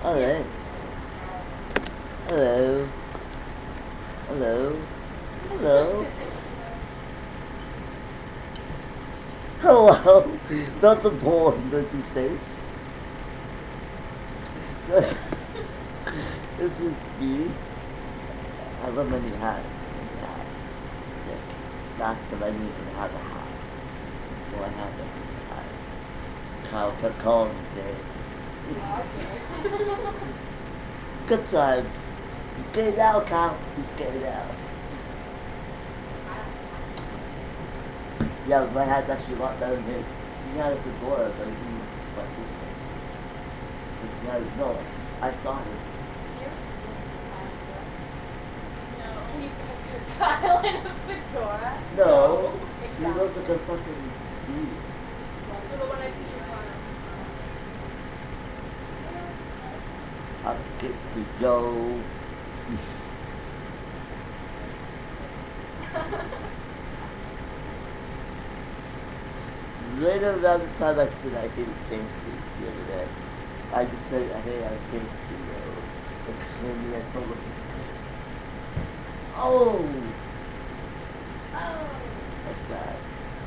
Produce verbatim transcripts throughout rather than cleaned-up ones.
Alright. Hello. Hello. Hello. Hello. Not the ball in dirty space. This is me. I love my new hats. My new hat. It's sick. Last time I didn't even have a hat. Well, I have a hat. Kyle kept calling me today. Good times. He's getting out, Kyle. He's getting out. Yeah, my hat's actually a lot better than his. He had a fedora, but he was just like this one. But he had his nose. I saw him. No, you pictured Kyle in a fedora. No, No, he looks like a fucking dude. So the one I pictured Kyle. Up gets to go. Right around the time I said I hated James Street the other day, I just said I hated I James Street Road. And maybe I told him. Oh! Oh. That's bad.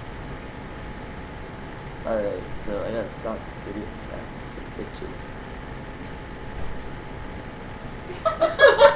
Alright, so I gotta stop this video and test some pictures.